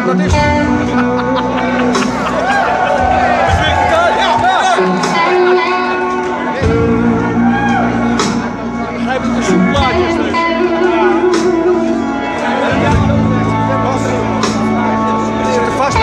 Dat is begrijp het, een plaatjes dus. Die zitten vast.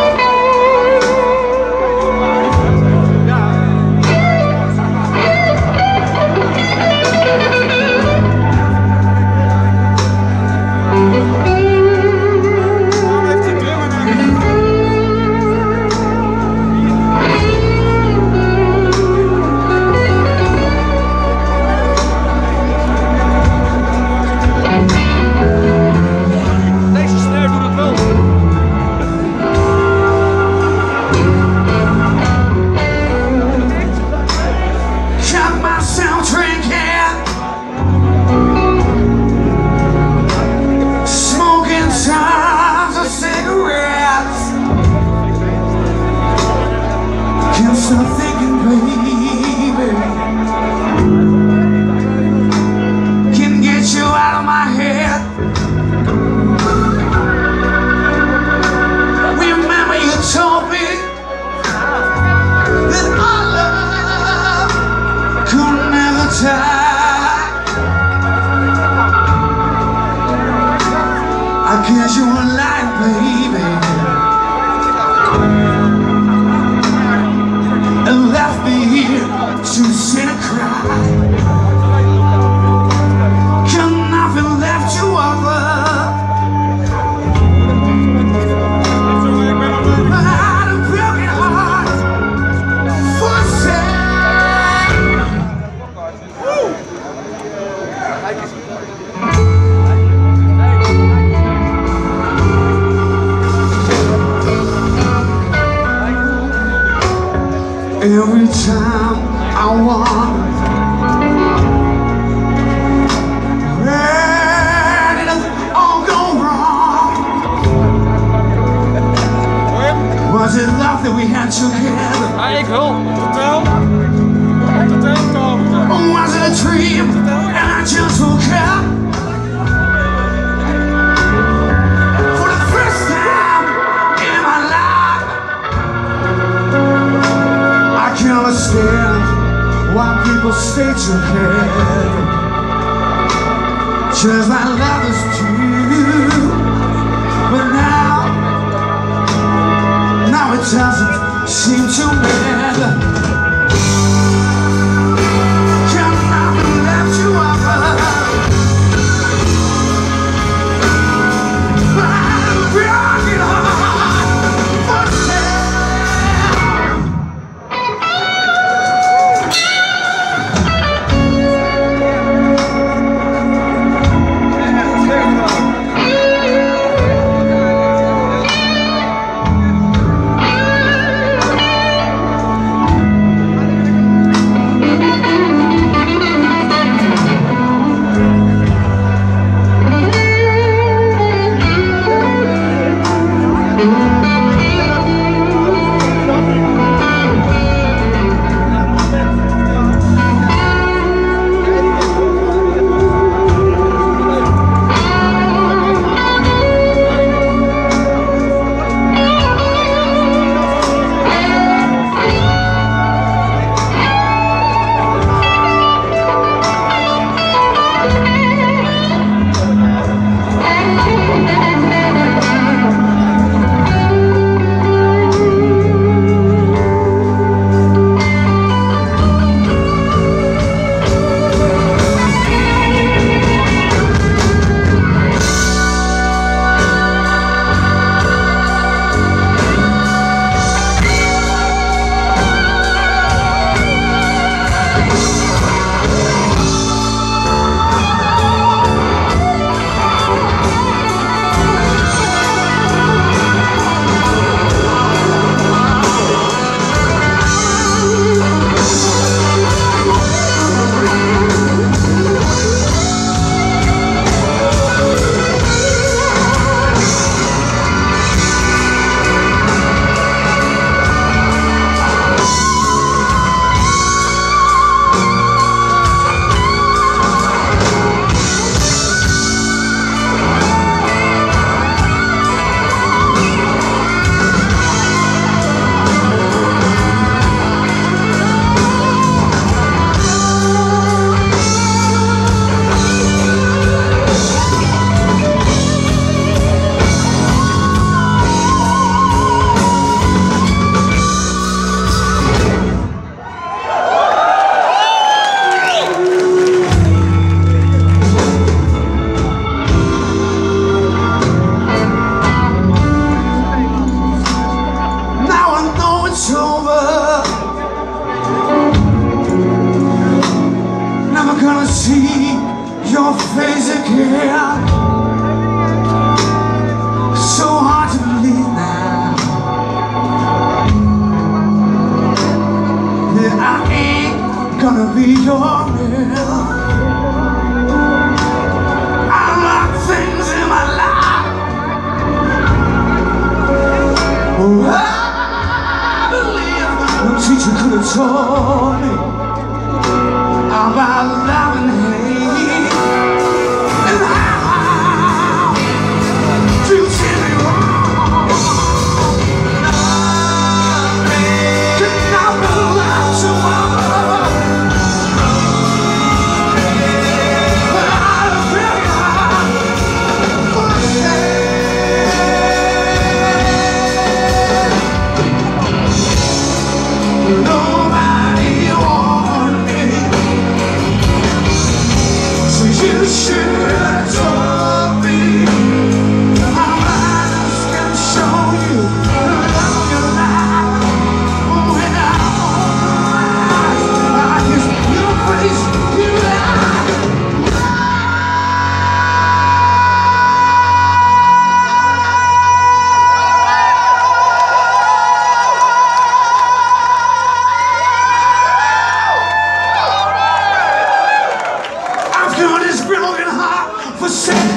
Stop thinking, baby, can get you out of my head. Remember you told me that our love could never die. I guess you were lying, baby, and left me here to sit and cry. Can nothing left you over? I had a broken heart for sale. Every time I wonder where did it all go wrong? Was it love that we had together? Ja, ik wel. Vertel. Or was it a dream and I just woke up? For the first time in my life, I can understand why people stay together, just like lovers do. But now it doesn't seem to matter. Can nothing left you over? I'm broken heart for sale. that I ain't gonna be your man. I like things in my life. Oh, I believe no teacher could have taught me about love and hate, and how to treat me wrong. Did not belong to my mother, but I really nobody warned me, so you should have told me. My eyes can show you the love you like. When I open my eyes, I kiss your face, you lie. I've got this broken heart for sale.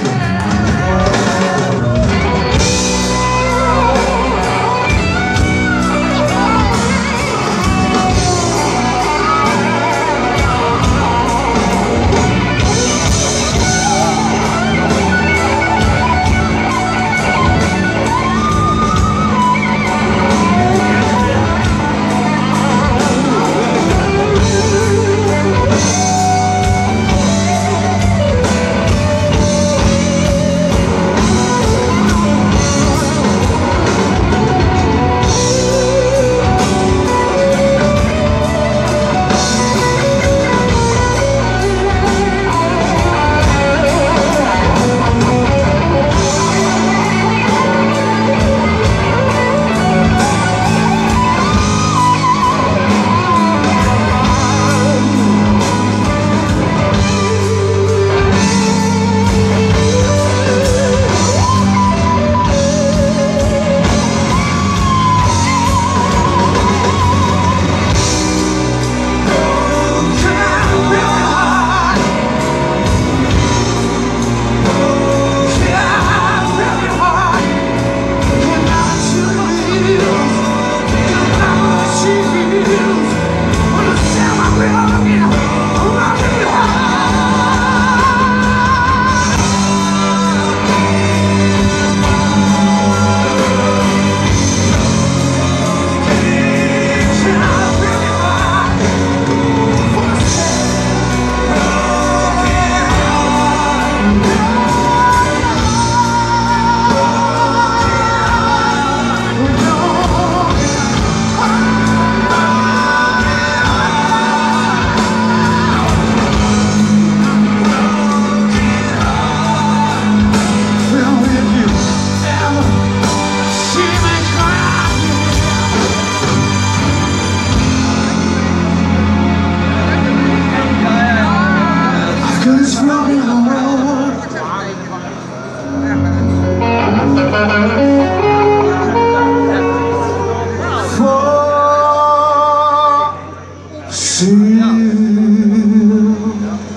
This broken heart for sale.